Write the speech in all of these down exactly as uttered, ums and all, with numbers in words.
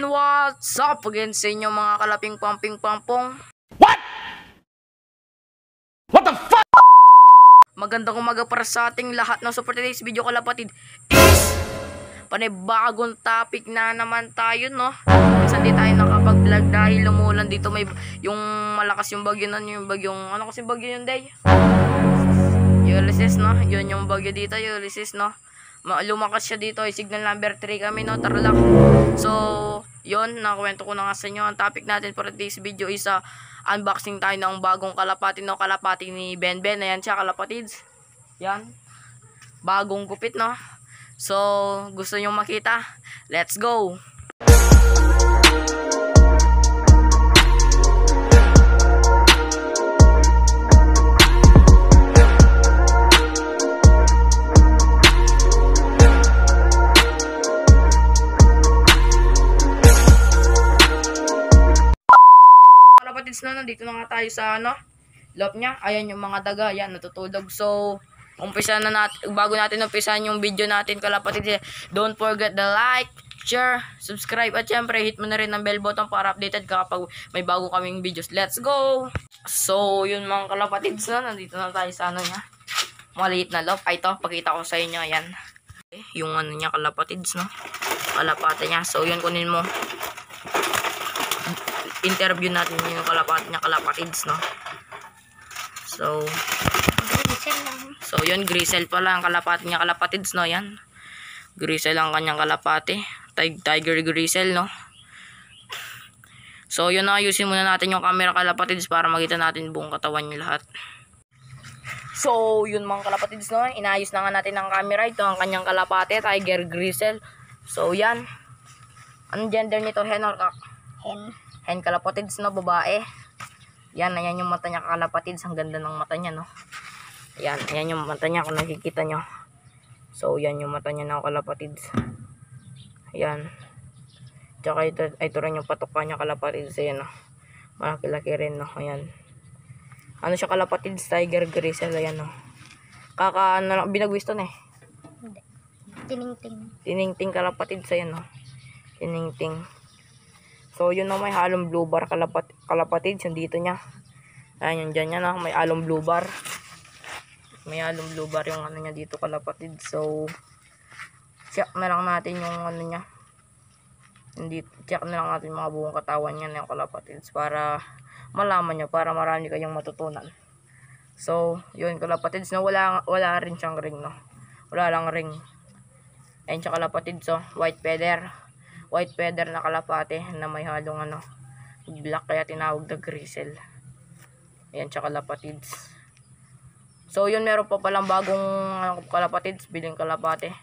And what's up again sa inyo mga kalaping pamping pampong? What? What the fuck? Magandang umaga para sa ating lahat. No? So for today's video kalapatid is panibagong topic na naman tayo, no? Minsan di tayo nakapag-vlog dahil umulan dito. May yung malakas yung bagyo na yung bagyong, ano kasi bagyo yun, day? Ulysses, no? Yun yung bagyo dito, Ulysses, no? Lumakas siya dito, ay signal number three kami, no? Tarlac. So, yun, nakwento ko na nga sa inyo. Ang topic natin for this video is uh, unboxing tayo ng bagong kalapati, no? Kalapati ni Ben Ben. Ayan siya, kalapatids. Yan. Bagong gupit, no? So, gusto nyo makita? Let's go! Na nandito na nga tayo sa ano loob niya. Ayan yung mga daga, ayan natutulog. So umpisa na natin, bago natin umpisahan yung video natin kalapatid, don't forget the like, share, subscribe, at syempre hit mo na rin ang bell button para updated ka kapag may bago kaming videos. Let's go! So yun mga kalapatids, na nandito na tayo sa ano niya, maliit na loob. Ay, ito pakita ko sa inyo, ayan yung ano niya kalapatids, no, kalapate niya. So yun, kunin mo, interview natin yung kalapat niya kalapatids, no. So So yun, grisel pala ang kalapati niya kalapatids, no. Yan, grisel ang kanyang kalapati, tiger grisel, no. So yun, ayusin muna natin yung camera kalapatids para makita natin buong katawan niya lahat. So yun mga kalapatids, no, inayos na nga natin ang camera. Ito ang kanyang kalapati, tiger grisel. So yan, ang gender nito, hen or kak? Hen. Hen kalapatids, no, babae. Yan, ayan yung mata niya kalapatids. Ang ganda ng mata niya, no. Ayan, ayan yung mata niya kung nakikita nyo. So yan yung mata niya ng kalapatids. Ayan. Tsaka ito, ito rin yung patuka niya kalapatids. Ayan, no, malaki-laki rin, no. Ayan, ano siya kalapatids, tiger grisel. Ayan, no, kaka ano, binagwisto na eh. Tiningting. Tiningting kalapatids. Ayan, no, tiningting. So yun, na may halong blue bar kalapat kalapatids yung dito niya. Ayan yung dyan niya, na may halong blue bar. May halong blue bar yung ano niya dito kalapatids. So check na lang natin yung ano niya. Hindi, check na lang natin mga buong katawan niya ng kalapatids para malaman niyo, para marami kayong matutunan. So yun kalapatids, no, wala wala rin siyang ring, no. Wala lang ring. Ayan siya kalapatids, so white feather. White feather na kalapate na may halong ano, black, kaya tinawag na grisel. Ayan siya kalapatids. So yun, meron pa palang bagong uh, kalapatids, biling kalapate.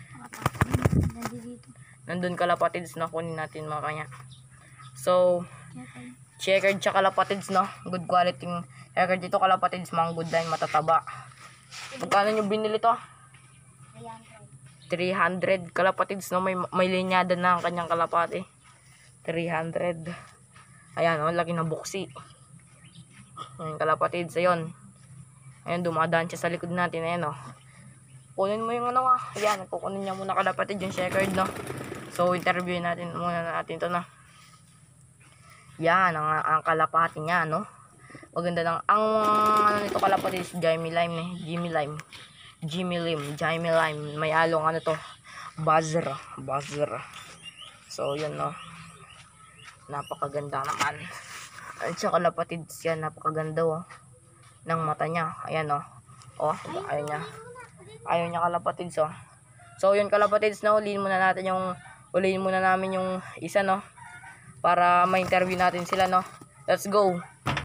Nandun kalapatids, na kunin natin mga kanya. So checkered siya kalapatids, no, good quality checkered dito kalapatids, mga good line, matataba. Magkano nyo binili to? three hundred kalapatids, no, may may linyada na ang kanyang kalapati. three hundred. Ayan, oh, laki ng buksi. Ayan kalapatids, ayun. Ayan, dumadaan siya sa likod natin. Ayan, oh, kunin mo yung ano, ah. Ayan, kukunin niya muna kalapatid yung checkered, no. So interview natin muna natin to, na. Yan ang, ang kalapati niya, no. Maganda lang ang ano nito kalapatids, Jimmy Lime, eh. Jimmy Lime. Jimmy Lim, Jimmy Lime, may along ano to, buzzer, buzzer. So yun, no, napakaganda naman. At saka kalapatids yan, napakaganda, oh, ng mata niya. Ayan, oh, oh, ayaw niya, ayaw niya kalapatids, oh. So yun kalapatids, na ulihin muna natin yung, ulihin muna namin yung isa, no, para ma-interview natin sila, no. Let's go.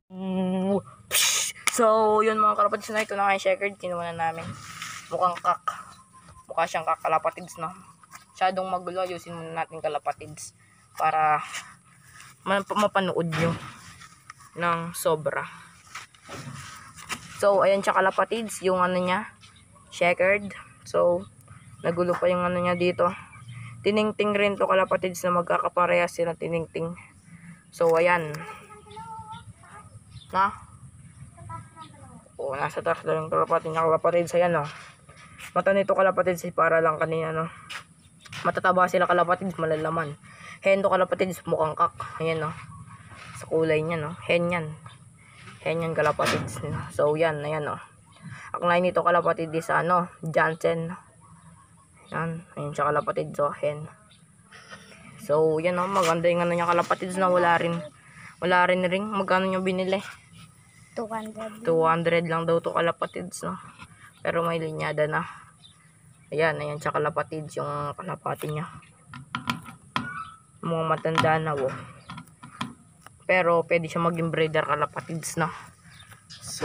So yun mga kalapatids, na ito na nga yung checkered, kinuha na namin. Mukhang kak. Mukha siyang kak kalapatids, no. Masyadong magulo, ayusin muna natin kalapatids para mapanood nyo ng sobra. So ayan siya kalapatids, yung ano niya, checkered. So nagulo pa yung ano niya dito. Tiningting rin to kalapatids, na magkakaparehas sila tiningting. So ayan, na, o nasa taas lang yung kalapatids niya kalapatids. Ayan, no, mata nito kalapatids para lang kanina, no, matataba sila kalapatids, malalaman. Hen to kalapatids, mukhang kak. Ayan no. Sa kulay niya no. Hen yan. Hen yan kalapatids. So yan, ayan no. Ang line nito kalapatids is ano, Jansen. Yan, ayun siya kalapatids, so hen. So yan no, maganda yung ano niya kalapatids na wala rin. Wala rin ring. Magkano nyo binili? two hundred. two hundred lang daw to kalapatids no. Pero may linyada na. Ayan, ayan siya kalapatids yung kalapati niya. Mga matanda na wo. Pero pwede siya maging breeder kalapatids na. So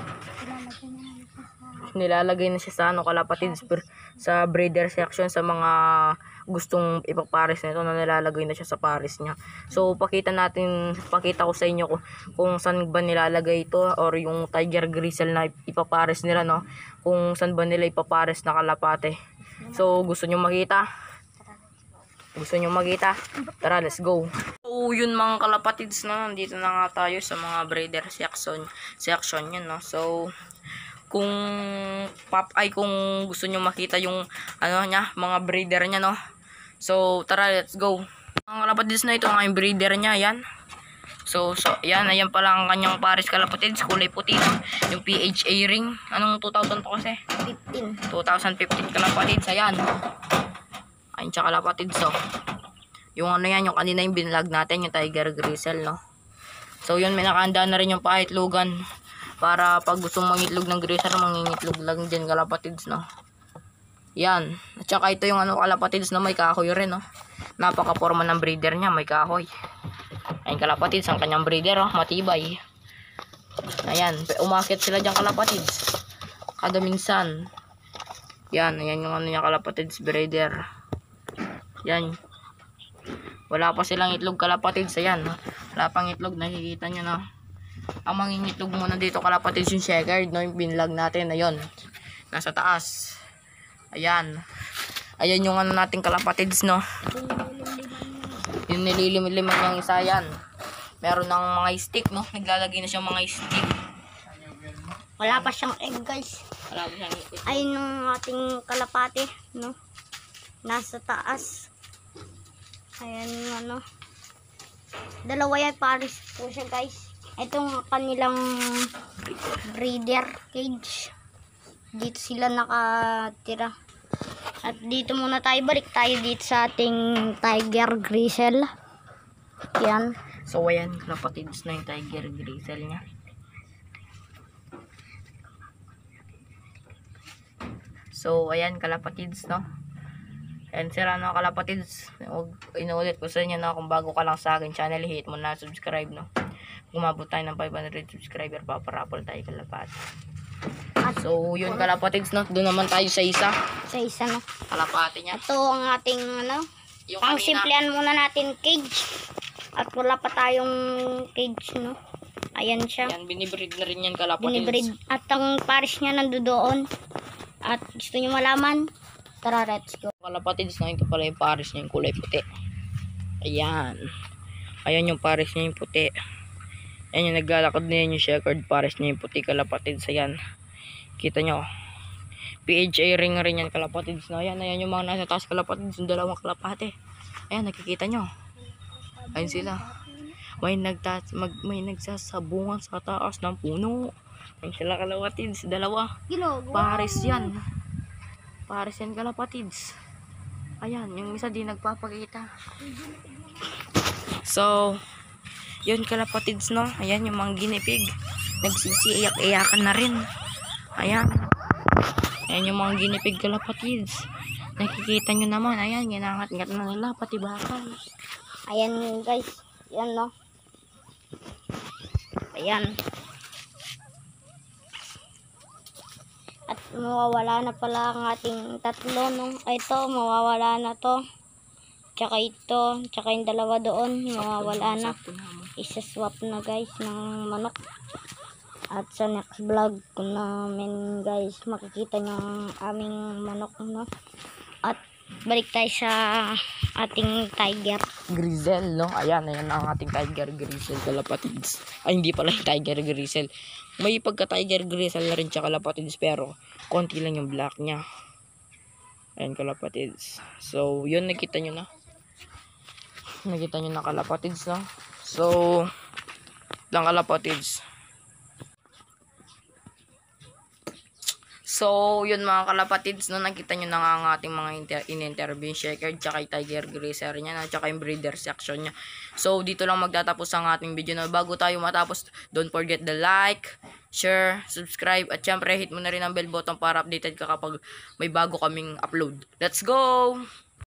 nilalagay na siya sa ano kalapatids sa breeder section sa mga gustong ipapares nito na nilalagay na siya sa pares niya. So pakita natin, pakita ko sa inyo kung, kung saan ba nilalagay ito or yung tiger grizzle na ipapares nila no. Kung saan ba nila ipapares na kalapate. So gusto niyo makita? Gusto niyo makita? Tara, let's go. So yun mga kalapatids na, nandito na nga tayo sa mga breeder section section yun no. So kung pop ay kung gusto niyo makita yung ano niya, mga breeder niya no. So tara, let's go. Mga kalapatids na ito ang aking breeder niya, yan. So so yan, ayan pala ang kanyang pares kalapatids, kulay puti no? Yung P H A ring. Anong two thousand to kasi? fifteen. twenty fifteen kalapatids, ayan. Ayun siya kalapatids so. Yung ano yan, yung kanina yung binlog natin, yung tiger grizzle no. So yun, may nakahanda na rin yung paitlogan. Para pag gusto mong itlog ng grizzle, mangingitlog lang dyan kalapatids no. Yan. At saka ito yung ano kalapatids na may kahoy rin no. Napaka-forma ng breeder niya, may kahoy. Ayun kalapatids, ang kanyang breeder oh, matibay. Ayan, umakit sila dyan kalapatids. Kada minsan. Yan, ayan yung ano niya kalapatids breeder. Yan. Wala pa silang itlog kalapatids, ayan. Wala pang itlog, nakikita nyo no. Ang mangingitlog muna dito kalapatids yung checkered no, yung binlog natin, ayun. Nasa taas. Ayan. Ayan yung ano natin kalapatids no. Yung nililim-liman yung isa yan. Meron ng mga stick no, naglalagay na siyang mga stick. Wala pa siyang egg guys. Wala pa siyang stick. Ayun yung ating kalapate no. Nasa taas. Ayan yung ano. Dalawa yan pares po siya guys. Itong kanilang breeder cage. Dito sila nakatira. At dito muna tayo, balik tayo dito sa ating tiger grizzle. Yan. So ayan, kalapatids na yung tiger grizzle niya. So ayan kalapatids no. And sira no kalapatids, inuulit ko sa inyo no, kung bago ka lang sa akin channel, hit mo na subscribe no. Kung umabot tayo ng five hundred subscriber, paparapol tayo kalapatids. So yun kalapatids no, doon naman tayo sa isa. Sa isa no. Kalapati niya. Ito ang ating ano, Yung ang kanina, simplihan muna natin cage. At wala pa tayong cage no. Ayan siya. yan, binibreed na rin yan kalapatids. Binibreed. At ang pares niya nandoon. At gusto niyo malaman? Tara, let's go. Kalapatids na, ito pala yung pares niya, yung kulay puti. Ayan. Ayan yung pares niya yung puti. Ayan yung naglalakad na yan yung checkered pares niya yung puti kalapatids. Ayan. Kita nyo. P H A ring rin yan kalapatids. No? Ayan, ayan yung mga nasa taas kalapatids. Yung dalawang kalapate. Ayan, nakikita nyo. Ayan sila. May, nagtas, mag, may nagsasabungan sa taas ng puno. Ayan sila kalapatids. Dalawa. Pares yan. Pares yan kalapatids. Ayan, yung isa din nagpapakita. So, yun kalapatids no. Ayan yung mga ginipig. Nagsisiiyak-iyakan na rin. Ayan. Ayan yung mga ginipig kalapatids. Nakikita nyo naman. Ayan, ginangat-ngat na nila pati bakal. Ayan guys. Yan no. Ayan. At mawawala na pala ang ating tatlo no. Ito, mawawala na to. Tsaka ito, tsaka yung dalawa doon, mawawala na. Isa-swap na guys ng manok. At sa next vlog ko namin guys, makikita nyo ang aming manok no. At balik tayo sa ating tiger grizzle no. Ayan, ayan ang ating tiger grizzle kalapatids. Ay, hindi pala yung tiger grizzle. May pagka tiger grizzle na rin siya kalapatids, pero konti lang yung black niya. Ayan kalapatids. So yun, nakita nyo na. Nakita nyo na kalapatids, no? So, lang kalapatids. So, yun mga kalapatids, no, nakita nyo na nga ang ating mga inter- in-interview shaker, tsaka yung tiger grazer niya, na, tsaka yung breeder section niya. So, dito lang magtatapos ang ating video na. Bago tayo matapos, don't forget the like, share, subscribe, at syempre hit mo na rin ang bell button para updated ka kapag may bago kaming upload. Let's go!